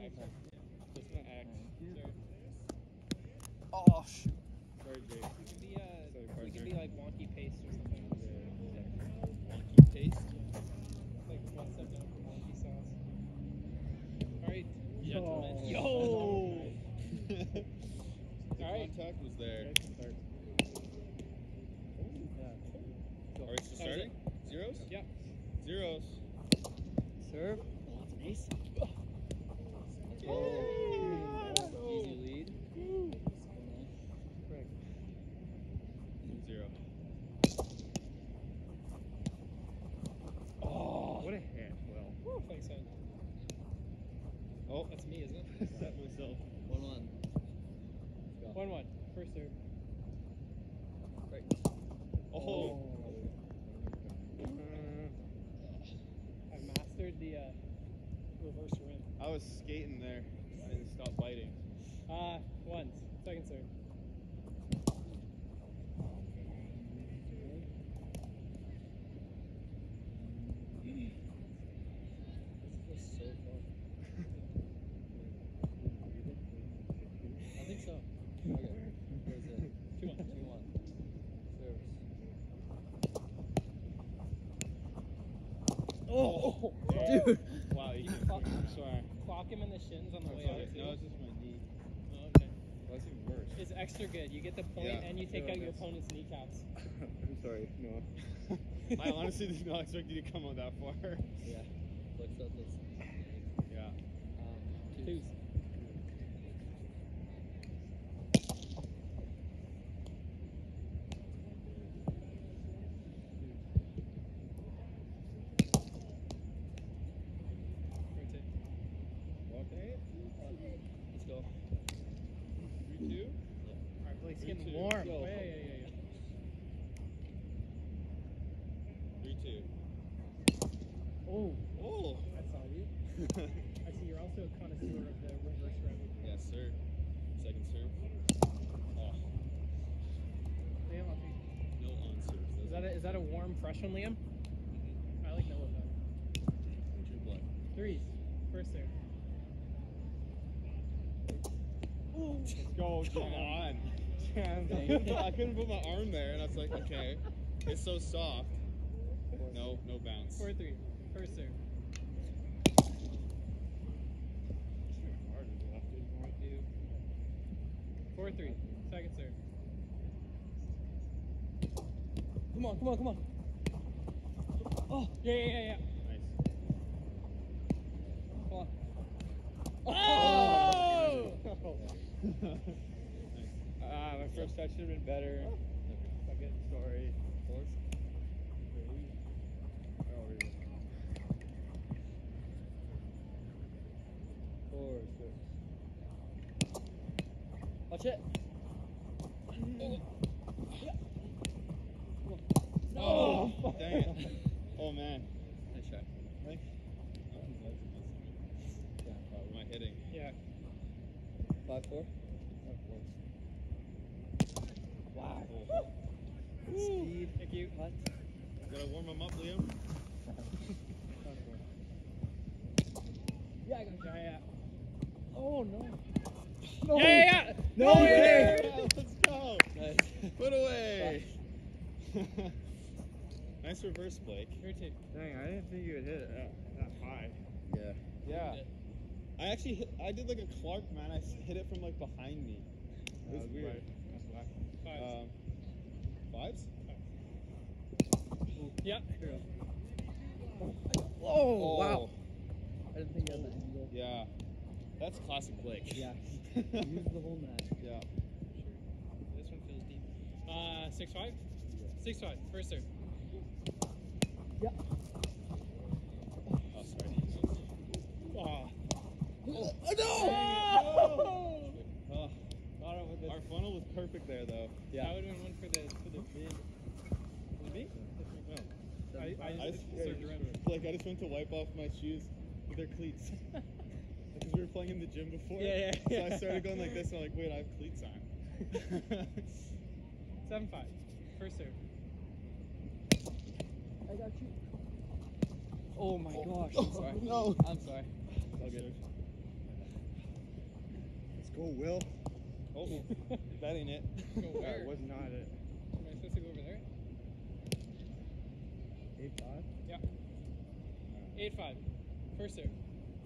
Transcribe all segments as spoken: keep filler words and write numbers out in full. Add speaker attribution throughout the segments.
Speaker 1: X. It's not X. Sorry.
Speaker 2: Oh shoot.
Speaker 1: Sorry, Jake.
Speaker 3: We could be, uh,
Speaker 1: Sorry,
Speaker 3: we could be like wonky paste or something.
Speaker 2: Wonky taste.
Speaker 3: Like one step down from wonky sauce. Alright.
Speaker 1: Gentlemen.
Speaker 3: Yo! Alright.
Speaker 2: Contact was there.
Speaker 1: Start.
Speaker 2: Alright, so starting? Zeros?
Speaker 3: Yep.
Speaker 2: Zeros.
Speaker 4: Serve. Oh, that's an ace.
Speaker 2: Oh.
Speaker 4: Easy lead.
Speaker 2: Zero.
Speaker 1: Oh, what a hit. Well,
Speaker 3: Woo, thanks, son.
Speaker 2: Oh,
Speaker 3: That's me, isn't it?
Speaker 1: set myself.
Speaker 4: One one. Let's go.
Speaker 3: one one. First serve.
Speaker 4: Break.
Speaker 2: Oh.
Speaker 3: I've mastered the uh, reverse rim.
Speaker 2: I was skating there. I didn't stop biting.
Speaker 3: Uh, ones. Second serve.
Speaker 4: This is so fun. I think so. Okay. What is it?
Speaker 3: Two one.
Speaker 4: Two one. Serves.
Speaker 2: Oh,
Speaker 4: Dude.
Speaker 2: Wow, you can
Speaker 3: Clock,
Speaker 2: I'm sorry.
Speaker 3: clock him in the shins on the way
Speaker 2: Sorry.
Speaker 3: out.
Speaker 2: No, it's just my knee.
Speaker 3: Oh, okay.
Speaker 2: That's even worse.
Speaker 3: It's extra good. You get the point
Speaker 2: Yeah.
Speaker 3: and you take
Speaker 1: Yeah,
Speaker 3: out your
Speaker 1: that's-
Speaker 3: opponent's kneecaps.
Speaker 1: I'm sorry. No.
Speaker 2: I honestly did not expect you to come out that far.
Speaker 4: Yeah. Flex out those.
Speaker 2: Yeah.
Speaker 4: Um,
Speaker 3: Twos. Rotate.
Speaker 2: Okay.
Speaker 4: Let's go.
Speaker 2: Three, two.
Speaker 3: Alright, Blake's
Speaker 2: Three,
Speaker 3: getting
Speaker 2: two.
Speaker 3: warm.
Speaker 4: Go.
Speaker 3: Yeah, yeah, yeah, yeah.
Speaker 2: Three, two.
Speaker 3: Oh,
Speaker 2: Oh.
Speaker 3: I saw you. I see you're also a connoisseur of the reverse rim.
Speaker 2: Yes, sir. Second serve. Oh,
Speaker 3: Liam, I'll take-
Speaker 2: no on serve.
Speaker 3: Is that a, is that a warm fresh one, Liam? I like Noah though.
Speaker 2: True blood.
Speaker 3: Threes. First serve.
Speaker 2: Let's go, come on. I couldn't put my arm there, and I was like, okay, it's so soft. No, no bounce.
Speaker 3: Four three. First serve. Four three. Second serve.
Speaker 4: Come on, come on, come on.
Speaker 3: Oh, yeah, yeah, yeah, yeah.
Speaker 2: Nice.
Speaker 3: Come on.
Speaker 1: Oh! Ah, my first touch should have been better. Second, sorry.
Speaker 4: Fourth. Four, six. Watch it.
Speaker 2: Oh, dang it. Oh, man.
Speaker 4: Nice try.
Speaker 2: Like,
Speaker 4: Yeah.
Speaker 2: uh, am I hitting?
Speaker 3: Yeah.
Speaker 4: Five, four.
Speaker 3: Wow.
Speaker 2: Oh.
Speaker 3: Speed. Thank you.
Speaker 4: What?
Speaker 2: Gotta warm him up, Liam.
Speaker 3: Yeah, I got yeah, yeah.
Speaker 4: Oh no.
Speaker 3: No. Yeah, yeah, yeah.
Speaker 4: No
Speaker 3: No
Speaker 4: way.
Speaker 3: way.
Speaker 2: Yeah, let's go.
Speaker 4: Nice.
Speaker 2: Put away. Nice reverse, Blake.
Speaker 3: Your two.
Speaker 1: Dang, I didn't think you would hit it that, that high.
Speaker 2: Yeah. Yeah. I actually hit, I did like a Clark, man. I s- hit it from like behind me. It was
Speaker 1: That
Speaker 2: weird.
Speaker 1: right. That's whack.
Speaker 3: Fives.
Speaker 2: Um, fives?
Speaker 3: Yeah.
Speaker 4: Oh, wow. I didn't think you had that angle.
Speaker 2: Yeah. That's classic Blake.
Speaker 4: Yeah. Use the whole net.
Speaker 2: Yeah.
Speaker 3: This one feels deep. Uh, six five. Six five. First serve.
Speaker 4: Yeah.
Speaker 2: Oh, sorry.
Speaker 3: Oh.
Speaker 4: Oh no!
Speaker 2: Oh, our funnel was perfect there, though.
Speaker 4: Yeah.
Speaker 3: I would have been one for the for the bid. For the bid?
Speaker 2: No.
Speaker 3: I, I
Speaker 2: I
Speaker 3: just
Speaker 2: just,
Speaker 3: served around.
Speaker 2: like, I just went to wipe off my shoes with their cleats. Because we were playing in the gym before.
Speaker 3: Yeah, yeah,
Speaker 2: So I
Speaker 3: yeah.
Speaker 2: started going like this, and I'm like, wait, I have cleats on.
Speaker 3: Seven five. First serve.
Speaker 4: I got you. Oh my gosh. I'm sorry.
Speaker 2: No.
Speaker 4: I'm sorry.
Speaker 2: All good. go, Will. Oh, betting it.
Speaker 3: Go
Speaker 1: That
Speaker 3: where?
Speaker 1: was not it.
Speaker 3: Am I supposed to go over there?
Speaker 1: Eight five.
Speaker 3: Yeah. Eight five. First serve.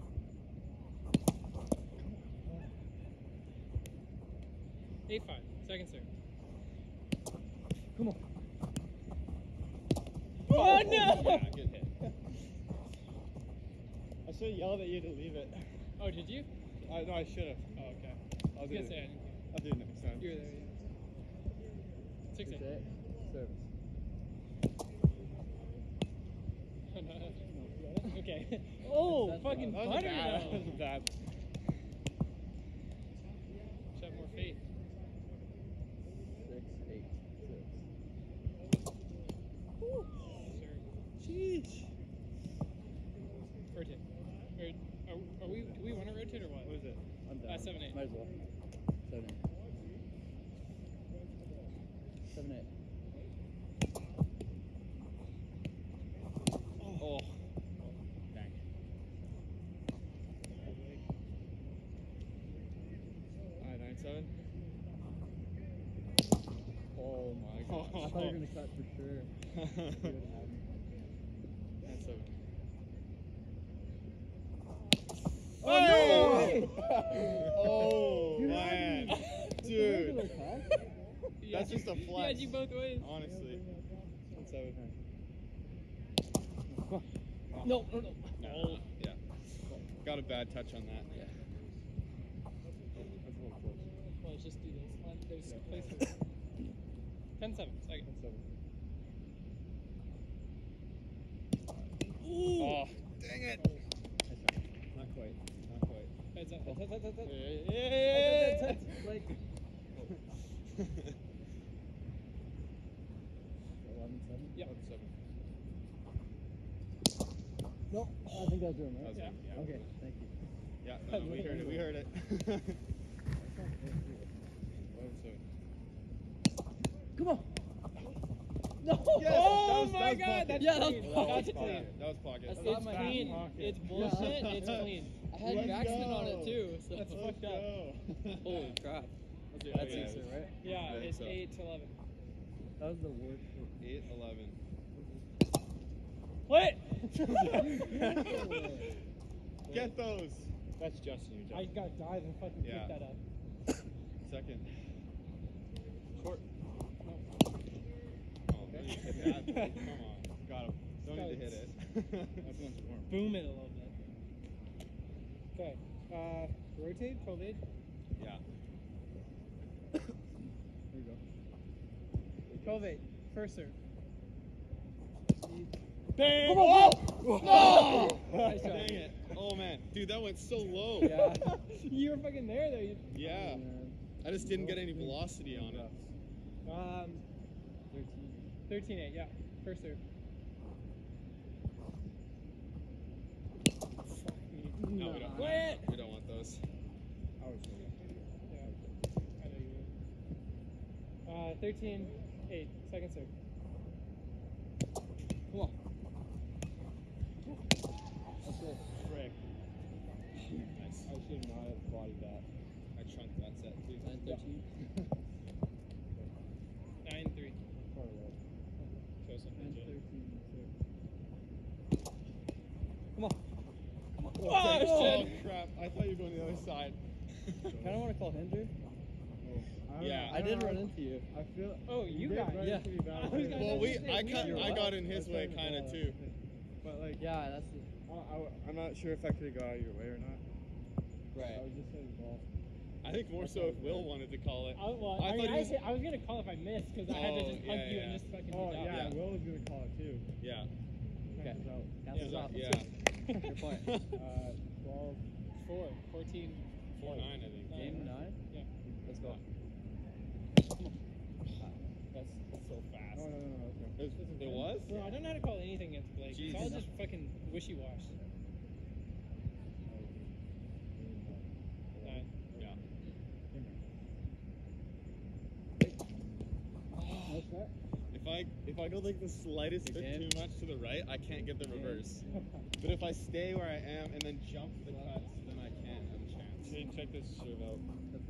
Speaker 3: Eight five. Second serve.
Speaker 1: Come on.
Speaker 3: Oh no!
Speaker 2: Yeah, good hit.
Speaker 1: I should have yelled at you to leave it.
Speaker 3: Oh, did you?
Speaker 1: I no, I should have.
Speaker 3: Oh, okay.
Speaker 1: I'll
Speaker 3: I was
Speaker 1: do
Speaker 3: gonna
Speaker 1: it.
Speaker 3: say I didn't.
Speaker 1: I'll do it next time.
Speaker 3: You were there, yeah. Six eight.
Speaker 1: Service.
Speaker 3: Okay. Oh,
Speaker 1: That's
Speaker 3: fucking
Speaker 1: bad. That was
Speaker 3: butter
Speaker 1: bad.
Speaker 3: though.
Speaker 1: That was bad.
Speaker 3: Should have more faith.
Speaker 4: Six, eight, six.
Speaker 3: Serve.
Speaker 1: Jeez.
Speaker 3: Rotate. Or, are, are we? Do we want to rotate or what?
Speaker 1: What is it? I'm done.
Speaker 3: Uh, seven eight.
Speaker 4: Might as well. Seven, eight. Seven, eight.
Speaker 2: Oh. Dang.
Speaker 1: Alright, nine seven.
Speaker 2: Oh my gosh.
Speaker 1: I thought you were gonna cut for sure. You would have me. Nine seven.
Speaker 2: Oh,
Speaker 1: no!
Speaker 2: Oh,
Speaker 1: You
Speaker 2: man.
Speaker 1: had
Speaker 2: Dude.
Speaker 3: Yeah,
Speaker 2: That's just a
Speaker 3: He
Speaker 2: flex.
Speaker 3: had you both ways.
Speaker 2: Honestly.
Speaker 1: Nine seven.
Speaker 3: No, no, no.
Speaker 2: No. Yeah. Got a bad touch on that.
Speaker 4: Yeah.
Speaker 1: That's a little close.
Speaker 3: Well, let's just do this. One, there's places. Ten seven. Second.
Speaker 1: Nine seven.
Speaker 2: Oh, dang it.
Speaker 1: Not quite. Not quite.
Speaker 3: Heads up. Heads up. Heads up. Heads up.
Speaker 1: Yeah.
Speaker 4: Like,
Speaker 1: eleven seven.
Speaker 3: Yeah.
Speaker 2: Eleven seven.
Speaker 1: No, I think that was doing
Speaker 2: That
Speaker 1: right.
Speaker 2: was him, yeah.
Speaker 1: Okay, thank you.
Speaker 2: Yeah, no, no, we heard it. We heard it.
Speaker 1: eleven seven.
Speaker 4: come on.
Speaker 1: No.
Speaker 2: Yes,
Speaker 3: Oh
Speaker 2: that was-
Speaker 3: my
Speaker 2: that was
Speaker 3: God,
Speaker 2: pocket.
Speaker 3: that's
Speaker 4: Yeah, that was
Speaker 3: clean.
Speaker 4: pocket.
Speaker 3: That's
Speaker 2: That was
Speaker 3: clean.
Speaker 2: pocket. That was pocket.
Speaker 4: That's
Speaker 3: It's
Speaker 4: not my
Speaker 3: clean.
Speaker 1: pocket.
Speaker 3: It's bullshit. It's clean.
Speaker 4: I had
Speaker 2: Let's
Speaker 4: backsman on it
Speaker 2: go.
Speaker 4: too. So.
Speaker 3: That's
Speaker 2: Let's
Speaker 3: fucked up.
Speaker 2: go.
Speaker 4: Holy crap.
Speaker 1: That's
Speaker 2: Yeah,
Speaker 1: That's
Speaker 2: yeah,
Speaker 1: six,
Speaker 2: it was-
Speaker 1: right?
Speaker 3: Yeah,
Speaker 2: I think
Speaker 3: it's
Speaker 2: so.
Speaker 3: eight to eleven.
Speaker 1: That was the worst.
Speaker 2: eight eleven.
Speaker 3: What?
Speaker 2: Get those.
Speaker 1: That's Justin. You
Speaker 3: I gotta dive and fucking
Speaker 2: Yeah.
Speaker 3: pick that up.
Speaker 2: Second. Short.
Speaker 3: No.
Speaker 2: Oh, man, you hit that. Come on. Got him. Don't need to hit it.
Speaker 1: That's one's warm.
Speaker 3: Boom it a little bit. Okay. Uh, rotate. twelve eight.
Speaker 2: Yeah.
Speaker 1: There you go.
Speaker 3: twelve eight. First serve.
Speaker 2: Bang!
Speaker 3: Come on,
Speaker 2: Oh!
Speaker 3: No! Nice try.
Speaker 2: Dang it. Oh, man. Dude, that went so low.
Speaker 3: Yeah. You were fucking there though. You,
Speaker 2: Yeah.
Speaker 1: Man.
Speaker 2: I just didn't get any velocity on it.
Speaker 3: um,
Speaker 1: thirteen.
Speaker 3: thirteen eight. Yeah. First serve. Fuck me.
Speaker 2: No, we don't.
Speaker 3: What?
Speaker 2: We don't want those.
Speaker 1: I was
Speaker 3: Yeah. I know you would. Uh, thirteen eight. Second serve.
Speaker 4: Come on.
Speaker 1: That's it. Frick.
Speaker 2: Nice.
Speaker 1: I should not have bodied that.
Speaker 2: I chunked that set too.
Speaker 4: nine thirteen.
Speaker 3: nine three.
Speaker 1: Probably right.
Speaker 3: Close one.
Speaker 1: nine thirteen.
Speaker 4: Come on.
Speaker 3: Oh,
Speaker 2: Oh,
Speaker 3: shit.
Speaker 2: crap. I thought you were going the other side.
Speaker 4: Kind of want to call Hinder.
Speaker 1: Oh.
Speaker 2: Yeah.
Speaker 4: I did
Speaker 1: don't
Speaker 4: run
Speaker 1: know.
Speaker 4: into you.
Speaker 1: I feel.
Speaker 3: Oh, you
Speaker 1: did
Speaker 3: got-
Speaker 1: run
Speaker 4: yeah.
Speaker 1: into me, but I
Speaker 3: I was
Speaker 1: was
Speaker 3: gonna
Speaker 2: Well, we,
Speaker 3: say,
Speaker 2: I,
Speaker 3: we
Speaker 2: cut,
Speaker 3: were
Speaker 2: I
Speaker 3: up.
Speaker 2: got in his
Speaker 1: I
Speaker 2: way
Speaker 1: started
Speaker 2: kind of
Speaker 1: to
Speaker 2: too.
Speaker 1: fall. But like,
Speaker 4: Yeah, that's the.
Speaker 1: I, I, I'm not sure if I could have got out of your way or not.
Speaker 4: Right.
Speaker 1: I was just hitting the ball.
Speaker 2: I think more so if Will wanted to call it.
Speaker 3: I, well,
Speaker 2: I
Speaker 3: I, mean,
Speaker 2: thought he
Speaker 3: I,
Speaker 2: was-
Speaker 3: hit- I was gonna call if I missed because I had to
Speaker 2: Oh,
Speaker 3: just hug
Speaker 2: yeah,
Speaker 3: you
Speaker 2: yeah.
Speaker 3: and just fucking
Speaker 1: Oh
Speaker 3: hit
Speaker 1: yeah,
Speaker 3: out.
Speaker 2: Yeah.
Speaker 1: Will was gonna call it too.
Speaker 2: Yeah.
Speaker 4: Okay.
Speaker 1: Cancels out.
Speaker 4: Cancels
Speaker 3: Yeah.
Speaker 4: out.
Speaker 2: Yeah.
Speaker 4: Good point.
Speaker 1: Uh, twelve.
Speaker 3: Four. fourteen.
Speaker 2: Four nine, I think.
Speaker 4: Game nine.
Speaker 3: Yeah.
Speaker 4: Let's go.
Speaker 2: That's, that's so fast.
Speaker 1: No, no, no, no. Okay.
Speaker 2: It was? It was?
Speaker 3: Bro, I don't know how to call anything against Blake. It's all
Speaker 2: Jesus.
Speaker 3: just fucking wishy-wash. Nine.
Speaker 2: Yeah.
Speaker 1: Nice shot.
Speaker 2: If I if I go like the slightest bit
Speaker 4: Again.
Speaker 2: too much to the right, I can't get the reverse. But if I stay where I am and then jump the cuts, then I can have a chance.
Speaker 1: Shane, check this serve out.
Speaker 4: That's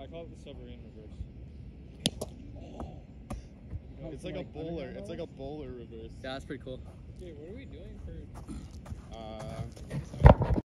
Speaker 2: I call it the submarine reverse.
Speaker 1: Oh,
Speaker 2: It's
Speaker 1: so
Speaker 2: like a
Speaker 1: like
Speaker 2: bowler.
Speaker 1: underhand
Speaker 2: It's like a bowler reverse.
Speaker 4: Yeah, that's pretty cool.
Speaker 3: Okay, what are we doing for?
Speaker 2: Uh,